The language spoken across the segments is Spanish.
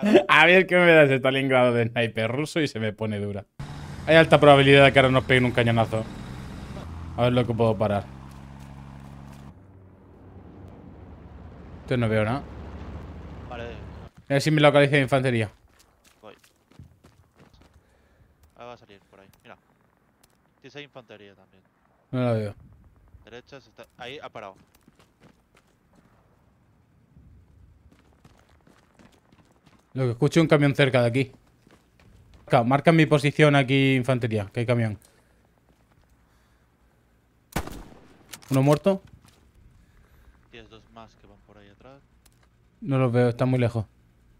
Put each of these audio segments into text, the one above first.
A ver qué me da ese Stalingrado de sniper ruso y se me pone dura. Hay alta probabilidad de que ahora nos peguen un cañonazo. A ver lo que puedo parar. Entonces no veo nada. Vale, A ver si me localiza de infantería. voy. Ahora va a salir por ahí. Mira. Tienes ahí infantería también. No la veo. Derecha se está. Ahí ha parado. Lo que escucho es un camión cerca de aquí. Marca mi posición aquí, infantería, que hay camión. Uno muerto. Tienes dos más que van por ahí atrás. No los veo, están muy lejos.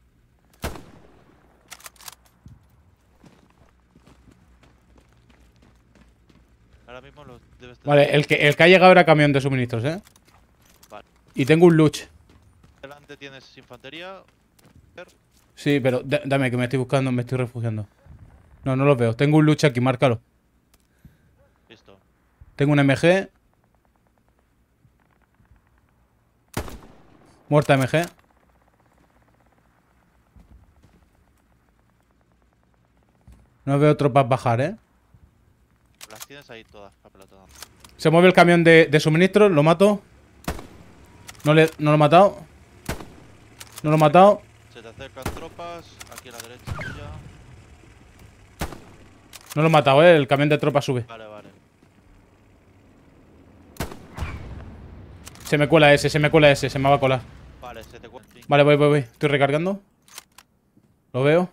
Ahora mismo los debes tener. Vale, el que ha llegado era camión de suministros, ¿eh? Vale. Y tengo un luch. Delante tienes infantería. Sí, pero dame, que me estoy buscando, me estoy refugiando. No, no los veo. Tengo un luch aquí, márcalo. Listo. Tengo un MG. Muerta MG. No veo tropas bajar, ¿eh? Las tienes ahí todas apelotonadas. Se mueve el camión de suministros, lo mato. No lo he matado. No lo he matado. Se te acercan tropas. Aquí a la derecha tuya. No lo he matado, ¿eh? El camión de tropas sube. Vale, vale. Se me cuela ese, se me cuela ese, se me va a colar. Vale, se te cuenta. Vale, voy. Estoy recargando. Lo veo.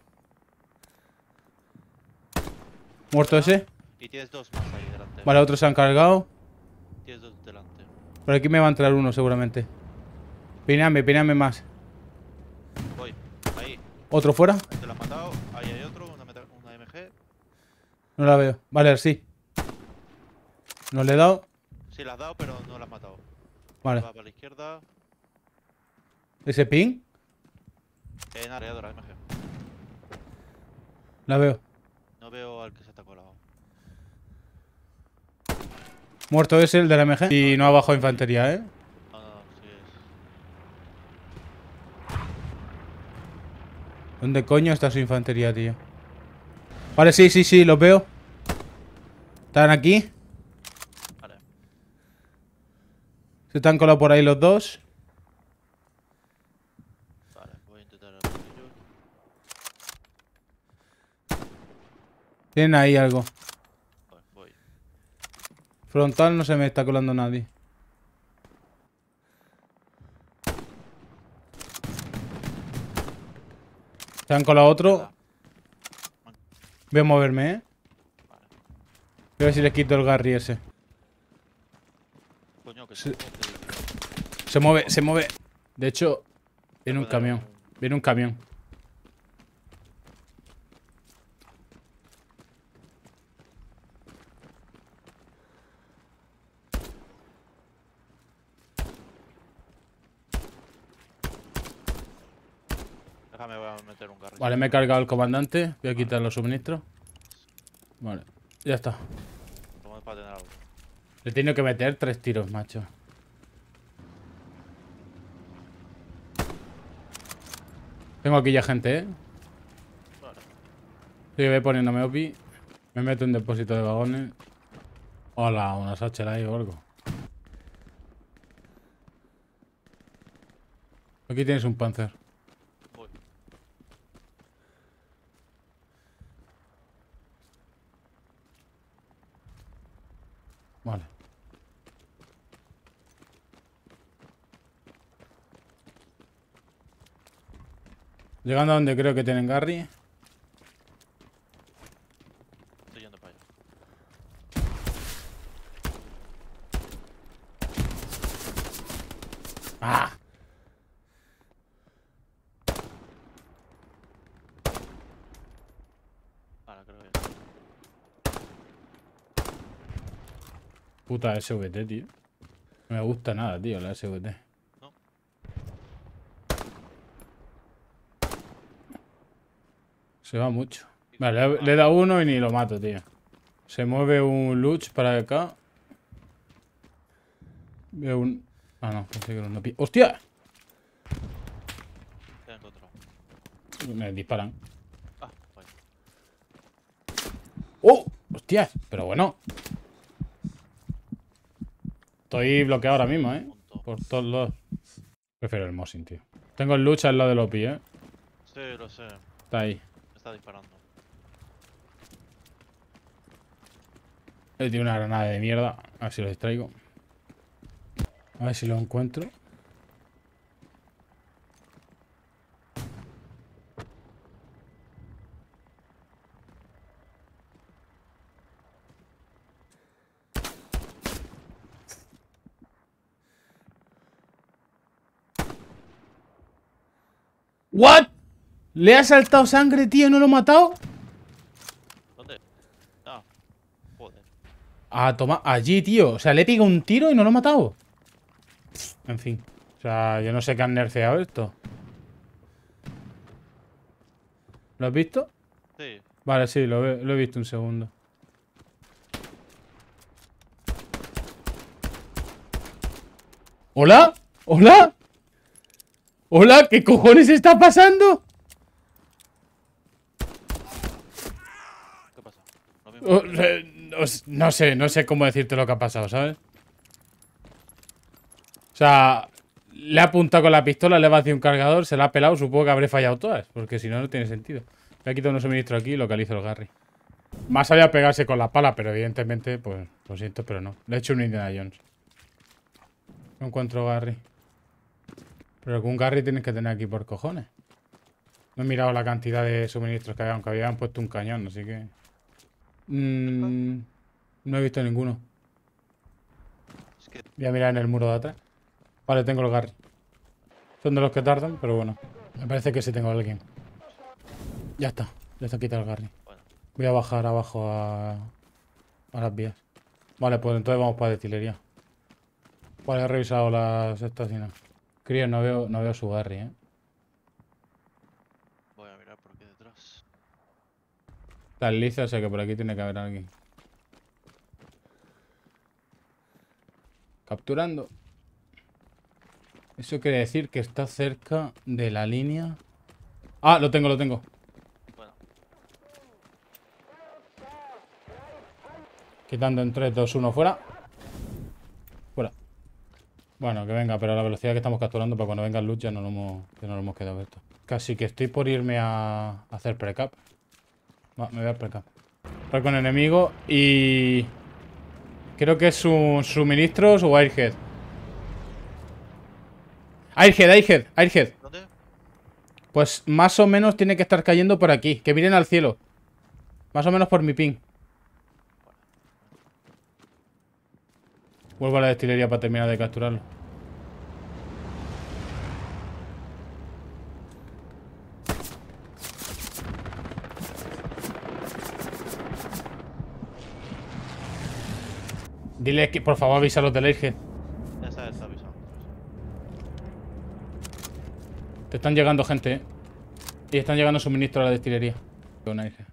Muerto ese. Y tienes dos más ahí delante. Vale, otros se han cargado. Tienes dos delante. Por aquí me va a entrar uno seguramente. Pineame más. Voy. Ahí. ¿Otro fuera? Te lo han matado. Ahí hay otro. Una MG. No la veo. Vale, sí. No le he dado. Sí, la has dado, pero no la has matado. Vale. Va para la izquierda. ¿Ese ping? Areadora, MG. La veo. No veo al que se te ha colado. Muerto ese, el de la MG. Y no ha bajado infantería, ¿eh? No, sí es. ¿Dónde coño está su infantería, tío? Vale, sí, los veo. Están aquí. Vale. Se están colado por ahí los dos. Vale, voy a intentar el ellos. Tienen ahí algo. Voy. Frontal no se me está colando nadie. Se han colado otro. Voy a moverme, ¿eh? Vale. Voy a ver si les quito el Garry ese. Coño, que Se mueve. De hecho, viene un camión. Viene un camión. Déjame, voy a meter un carro. Vale, me he cargado el comandante. Voy a quitar los suministros. Vale, ya está. Vamos para tener algo. Le he tenido que meter 3 tiros, macho. Tengo aquí ya gente, ¿eh? Vale. Sí, voy poniéndome OPI. Me meto en un depósito de vagones. Hola, una satchel ahí o algo. Aquí tienes un Panzer. Voy. Vale. Llegando a donde creo que tienen Garry. Estoy yendo para allá. ¡Ah! Vale, creo que. Puta SVT, tío. No me gusta nada, tío, la SVT. No. Se va mucho. Vale, le he dado uno y ni lo mato, tío. Se mueve un Luch para acá. Veo un... Ah, no, pensé que era una pi... ¡Hostia! Te he encontrado. Me disparan. Ah, vaya. ¡Oh! ¡Hostias! Pero bueno. Estoy bloqueado ahora mismo, ¿eh? Punto. Por todos lados. Prefiero el Mosin, tío. Tengo el lucha al lado del OPI, ¿eh? Sí, lo sé. Está ahí. Me está disparando. Él tiene una granada de mierda. A ver si lo distraigo. A ver si lo encuentro. ¿What? ¿Le ha saltado sangre, tío? ¿No lo he matado? ¿Dónde? Ah, joder. Ah, toma. Allí, tío. O sea, le he pegado un tiro y no lo he matado. En fin. O sea, yo no sé qué han nerfeado esto. ¿Lo has visto? Sí. Vale, sí, lo he visto un segundo. ¿Hola? ¿Hola? ¿Hola? ¿Qué cojones está pasando? ¿Qué pasa? Lo mismo. No sé cómo decirte lo que ha pasado, ¿sabes? O sea, le ha apuntado con la pistola, le ha vaciado un cargador, se la ha pelado, supongo que habré fallado todas, porque si no, no tiene sentido. Le ha quitado unos suministros aquí y localizo el Garry. Más allá pegarse con la pala, pero evidentemente, pues, lo siento, pero no. Le he hecho un Indiana Jones. No encuentro Garry. Pero algún Garry tienes que tener aquí por cojones. No he mirado la cantidad de suministros que había, aunque habían puesto un cañón, así que... no he visto ninguno. Es que Voy a mirar en el muro de atrás. Vale, tengo el Garry. Son de los que tardan, pero bueno. Me parece que sí tengo a alguien. Ya está. Ya está quitado el Garry. bueno. Voy a bajar abajo a las vías. Vale, pues entonces vamos para destilería. Vale, he revisado las estaciones. Crío, no veo su Garry, ¿eh? Voy a mirar por aquí detrás. Está lisa, o sea que por aquí tiene que haber alguien. Capturando. Eso quiere decir que está cerca de la línea. Ah, lo tengo. Bueno. Quitando en 3, 2, 1, fuera. Fuera. Bueno, que venga, pero a la velocidad que estamos capturando, para cuando venga el loot ya no lo hemos quedado esto. Casi que estoy por irme a hacer precap. No, me voy a precap. Estoy con enemigo y... creo que es un suministros o airhead. Airhead. ¿Dónde? Pues más o menos tiene que estar cayendo por aquí. Que miren al cielo. Más o menos por mi ping. Vuelvo a la destilería para terminar de capturarlo. Dile que por favor avisa a los del Airhead. Ya está avisado. Te están llegando gente, Y están llegando suministros a la destilería. Con Airhead.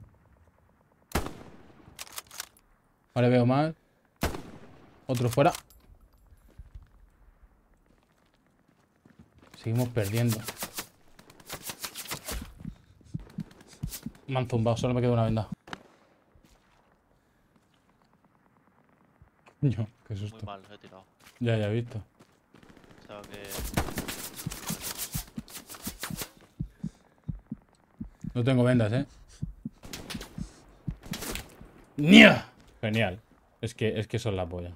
Vale, veo más. Otro fuera. Seguimos perdiendo. Me han zumbado, solo me queda una venda. Coño, qué Muy susto. mal, he tirado. Ya he visto. Pensaba que... No tengo vendas, ¡Nia! Genial. Es que son la polla.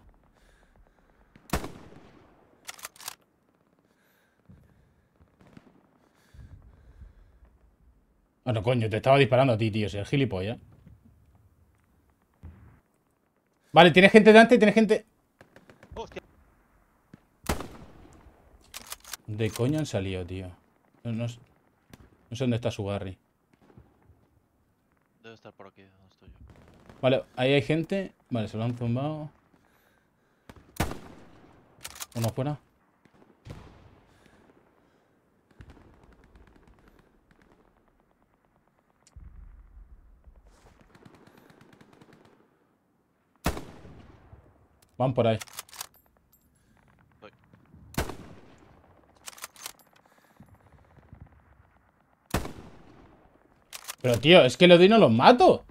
Bueno, coño, te estaba disparando a ti, tío. Soy el gilipollas. Vale, tiene gente delante, tiene gente... ¡Hostia! ¿De coño han salido, tío? No sé dónde está su Garry. Debe estar por aquí, donde estoy yo. Vale, ahí hay gente. Vale, se lo han zumbado. Uno fuera. Van por ahí. Voy. Pero tío, es que le doy y no los mato.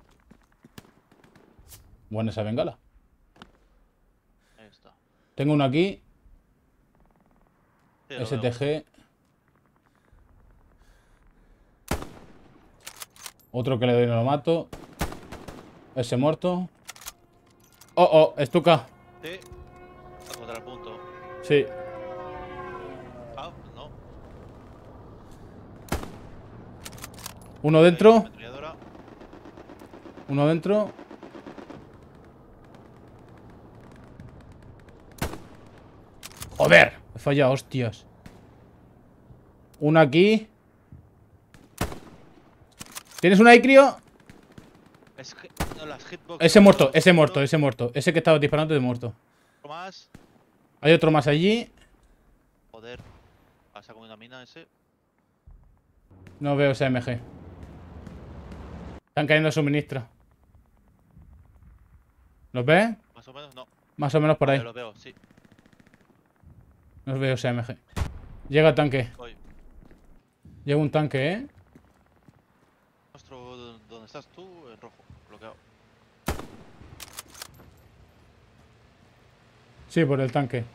Buena esa bengala. Ahí está. Tengo uno aquí. Sí, lo veo. STG. Otro que le doy y no lo mato. Ese muerto. Oh, oh, estuca. Sí. A contrapunto. Sí. Ah, no. Uno dentro. Ametralladora. Uno dentro. Joder. He fallado, hostias. Uno aquí. ¿Tienes una ahí, crío? Es que. No, las hitbox. Ese muerto, ese muerto, ese muerto. Ese que estaba disparando de muerto. Otro más. Hay otro más allí. Joder. Pasa con una mina ese. No veo ese MG. Están cayendo suministros. ¿Los ves? Más o menos, no. Más o menos por Vale, ahí. lo veo, sí. No veo ese MG. Llega el tanque. Voy. Llega un tanque, ¿eh? Nuestro. ¿Dónde estás tú? En rojo. Bloqueado. Sí, por el tanque.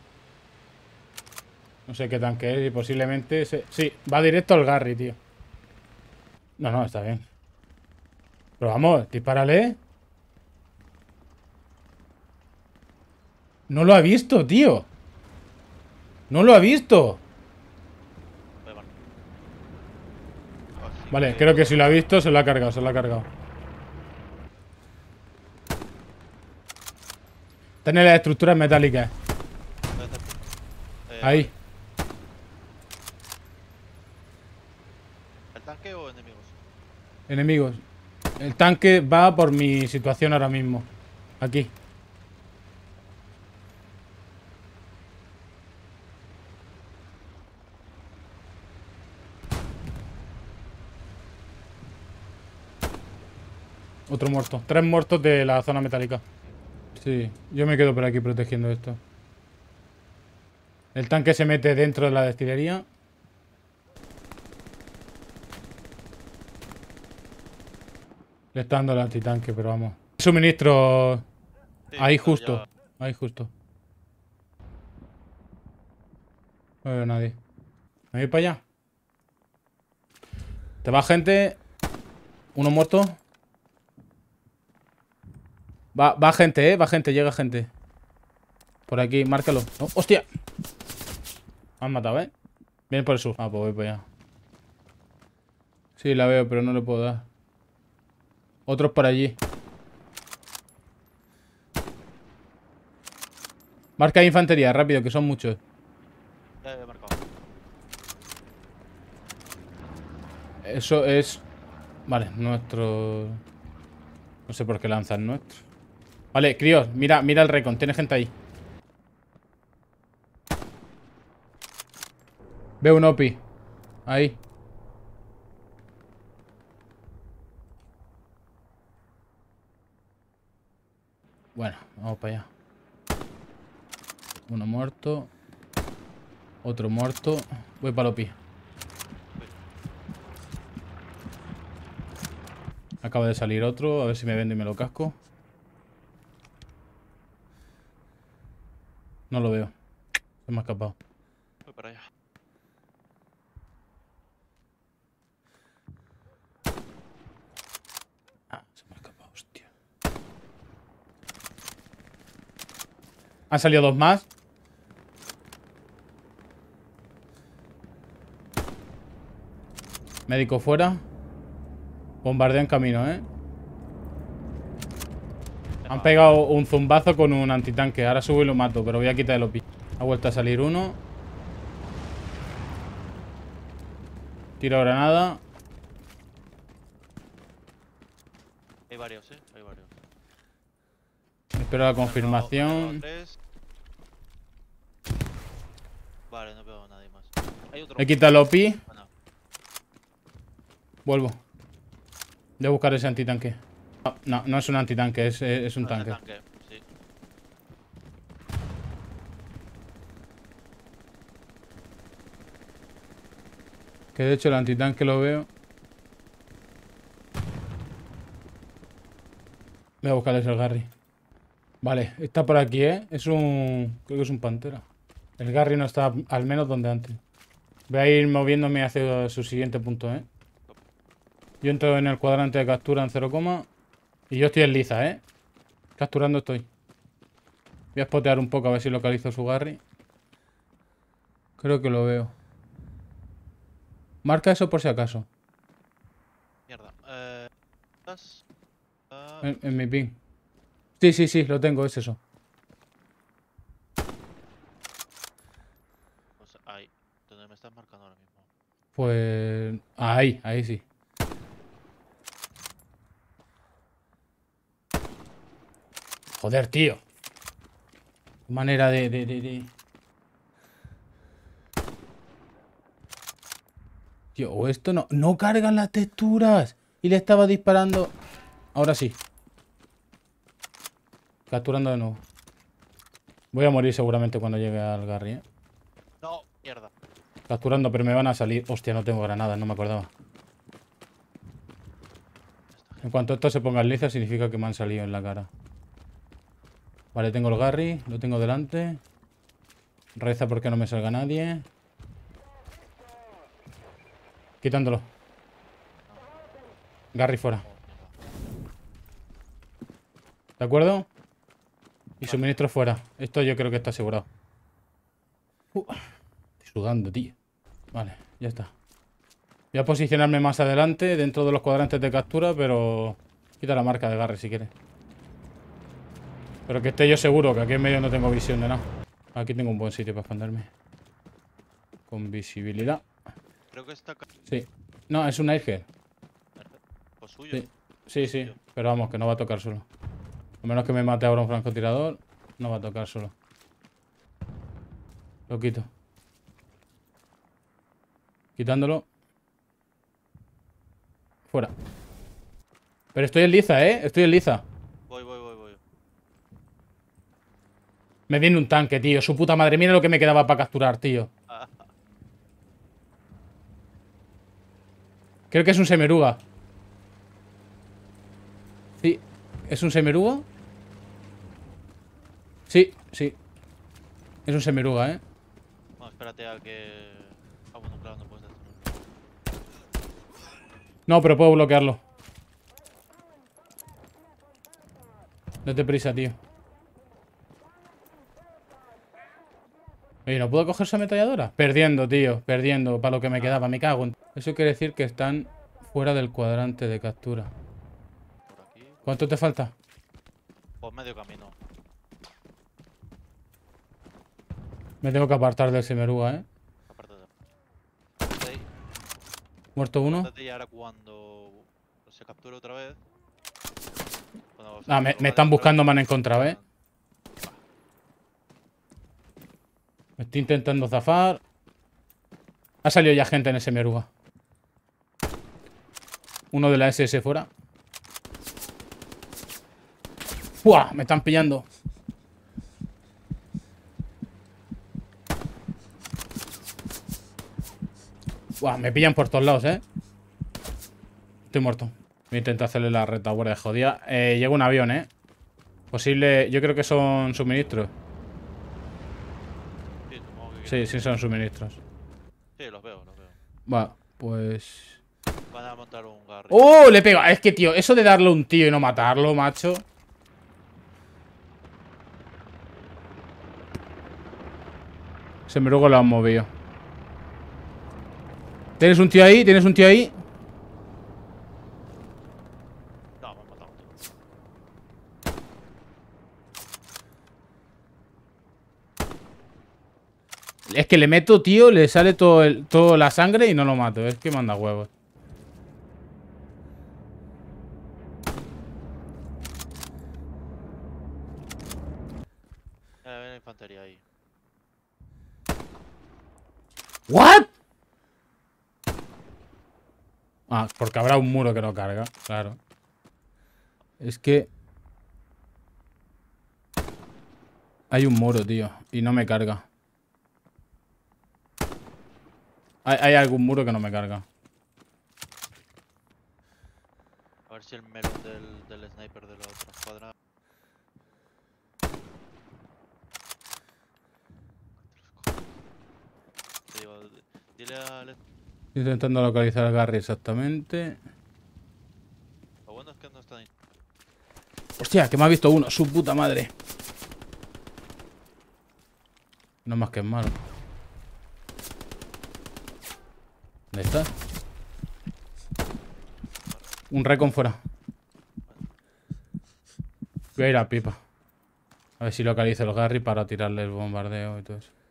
No sé qué tanque es y posiblemente... Sí, va directo al Garry, tío. No, no, está bien. Pero vamos, dispárale. No lo ha visto, tío. No lo ha visto. Voy a marcar. Así Vale, creo que si lo ha visto, se lo ha cargado, se lo ha cargado. Tiene las estructuras metálicas. voy a hacer- Ahí. ¿El tanque o enemigos? Enemigos. El tanque va por mi situación ahora mismo. Aquí. Otro muerto. 3 muertos de la zona metálica. Sí, yo me quedo por aquí protegiendo esto. El tanque se mete dentro de la destilería. Le está dando el antitanque, pero vamos. Suministro. Sí, Ahí pero justo. ya- Ahí justo. No veo a nadie. ¿Me voy para allá? Te va gente. Uno muerto. Va gente, va gente, llega gente. Por aquí, márcalo. No, ¡hostia! Me han matado, Viene por el sur. Ah, pues voy para allá. Sí, la veo, pero no le puedo dar. Otros por allí. Marca de infantería, rápido, que son muchos. Ya he marcado. Eso es... Vale, nuestro... No sé por qué lanzan nuestro. Vale, críos, mira el recon. Tiene gente ahí. Veo un OPI. Ahí. Bueno, vamos para allá. Uno muerto. Otro muerto. Voy para el OPI. Acaba de salir otro. A ver si me vendo y me lo casco. No lo veo. Se me ha escapado. Voy para allá. Ah, se me ha escapado, hostia. Han salido dos más. Médico fuera. Bombardeo en camino, Han pegado un zumbazo con un antitanque. Ahora subo y lo mato, pero voy a quitar el OPI. Ha vuelto a salir uno. Tiro granada. Hay varios, hay varios. Espero la Me han confirmación. dado 3. Vale, no veo a nadie más. Hay otro. He quitado el OPI. Bueno, Vuelvo. Voy a buscar ese antitanque. No, no es un antitanque, es un no es el tanque. sí. Que de hecho el antitanque lo veo. Voy a buscarles el Garry. Vale, está por aquí, ¿eh? Es un... Creo que es un pantera. El Garry no está al menos donde antes. Voy a ir moviéndome hacia su siguiente punto, ¿eh? Yo entro en el cuadrante de captura en 0, y yo estoy en liza, ¿eh? Capturando estoy. Voy a spotear un poco a ver si localizo su Garry. Creo que lo veo. Marca eso por si acaso. Mierda. ¿Estás? En mi ping. Sí, sí, sí, lo tengo, es eso. Pues ahí. Donde me estás marcando ahora mismo. Pues... Ahí sí. Joder, tío. Manera de... Tío, o esto no... No cargan las texturas. Y le estaba disparando... Ahora sí. Capturando de nuevo. Voy a morir seguramente cuando llegue al Garry, ¿eh? No, mierda. Capturando, pero me van a salir... Hostia, no tengo granadas, no me acordaba. En cuanto esto se ponga en liza, significa que me han salido en la cara. Vale, tengo el Garry, lo tengo delante. Reza porque no me salga nadie. Quitándolo. Garry fuera. ¿De acuerdo? Y suministro fuera. Esto yo creo que está asegurado. Estoy sudando, tío. Vale, ya está. Voy a posicionarme más adelante, dentro de los cuadrantes de captura, pero... Quita la marca de Garry si quieres. Pero que esté yo seguro, que aquí en medio no tengo visión de nada. Aquí tengo un buen sitio para esconderme. Con visibilidad. Creo que está... Sí. No, es un Airhead. Pues suyo. Sí. Sí, sí. Pero vamos, que no va a tocar solo. A menos que me mate ahora un francotirador, no va a tocar solo. Lo quito. Quitándolo. Fuera. Pero estoy en liza, ¿eh? Estoy en liza. Voy. Me viene un tanque, tío. Su puta madre. Mira lo que me quedaba para capturar, tío. Creo que es un semeruga. Sí. ¿Es un semeruga? Sí, sí. Es un semeruga, ¿eh? Bueno, espérate a que... Ah, bueno, claro, no puedes hacerlo. No, pero puedo bloquearlo. Date prisa, tío. Oye, ¿no puedo coger esa ametralladora? Perdiendo, tío. Perdiendo para lo que me quedaba. Me cago en... Eso quiere decir que están fuera del cuadrante de captura. Por aquí. ¿Cuánto te falta? Pues medio camino. Me tengo que apartar del semeruga, ¿eh? Aparte de... Ahí. Muerto uno. Apártate y ahora cuando se capture otra vez... Cuando se Ah, me capture están otra vez, buscando, me han encontrado, ¿eh? Me estoy intentando zafar. Ha salido ya gente en ese semeruga. Uno de la SS fuera. ¡Fua! Me están pillando. ¡Fua! Me pillan por todos lados, ¿eh? Estoy muerto. Voy a intentar hacerle la retaguardia jodida. Llega un avión, ¿eh? Posible... Yo creo que son suministros. Sí, supongo que... Sí, sí son suministros. Sí, los veo. Va, pues... Van a montar un Garry. ¡Oh! Le pega. Es que, tío, eso de darle a un tío y no matarlo, macho. Semeruga lo han movido. ¿Tienes un tío ahí? ¿Tienes un tío ahí? No, me han matado. Es que le meto, tío, le sale toda la sangre y no lo mato. Es que manda huevos. La infantería ahí. ¿What? Ah, porque habrá un muro que no carga, claro. Es que... Hay un muro, tío, y no me carga. Hay algún muro que no me carga. A ver si el melón del sniper de la otra escuadra. Te digo, dile al. Estoy intentando localizar al Garry exactamente. Lo bueno es que no está ahí. Hostia, que me ha visto uno. Su puta madre. No más que es malo. ¿Dónde está? Un recon fuera. Voy a ir a pipa. A ver si localizo el Garry para tirarle el bombardeo y todo eso.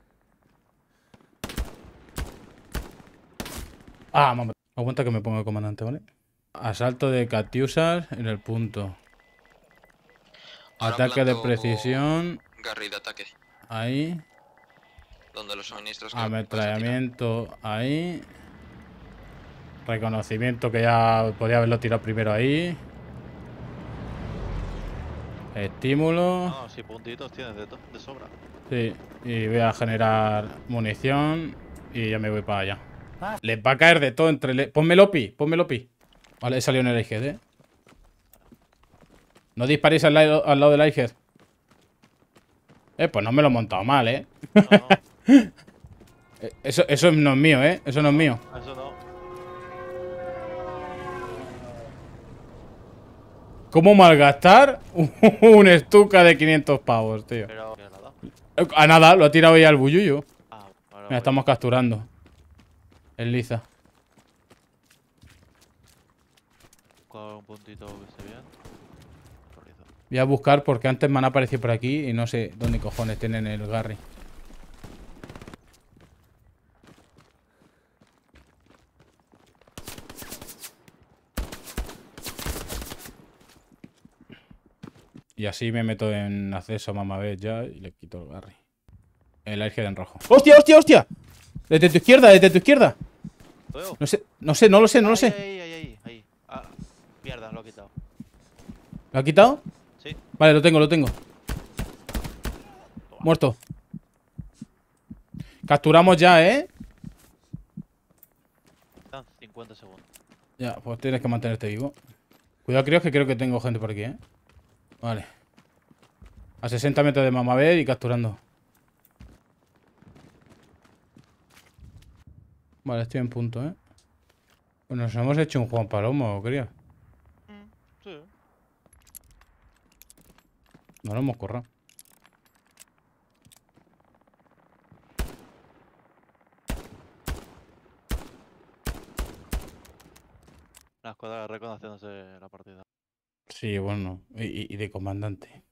Ah, mamá. Aguanta que me pongo de comandante, ¿vale? Asalto de Catiusas en el punto. Ahora Ataque de planto precisión. Garry de ataque. Ahí. Donde los suministros que Ametrallamiento ahí. Reconocimiento que ya podía haberlo tirado primero ahí. Estímulo. No, si puntitos tienes de sobra. Sí. Y voy a generar munición. Y ya me voy para allá. Les va a caer de todo entre... Pónmelo pi, pónmelo pi. Vale, he salido en el Icehead, ¿eh? No disparéis al lado del Icehead. Pues no me lo he montado mal, ¿eh? No, no, Eso no es mío, ¿eh? Eso no es mío. eso no. ¿Cómo malgastar un estuca de 500 pavos, tío? Pero que nada. A nada, lo ha tirado ya al bullullo. Ah, ahora Mira, voy. estamos capturando. Es liza. Buscar un puntito que esté bien. Corrido. Voy a buscar porque antes me han aparecido por aquí y no sé dónde cojones tienen el Garry. Y así me meto en acceso a mamabet ya y le quito el Garry. El Icehead en rojo. ¡Hostia, hostia, hostia! Desde tu izquierda, desde tu izquierda. ¿Lo veo? No sé, no lo sé, no lo sé. Ahí. Ah, mierda, lo he quitado. ¿Lo ha quitado? Sí. Vale, lo tengo. Toma. Muerto. Capturamos ya, ¿eh? Quedan 50 segundos. Ya, pues tienes que mantenerte vivo. Cuidado, creo que tengo gente por aquí, ¿eh? Vale. A 60 metros de mamabet y capturando. Vale, estoy en punto, ¿eh? Pues nos hemos hecho un Juan Palomo, creo. Sí. No lo hemos corrado. La escuadra reconociéndose la partida. Sí, bueno. Y de comandante.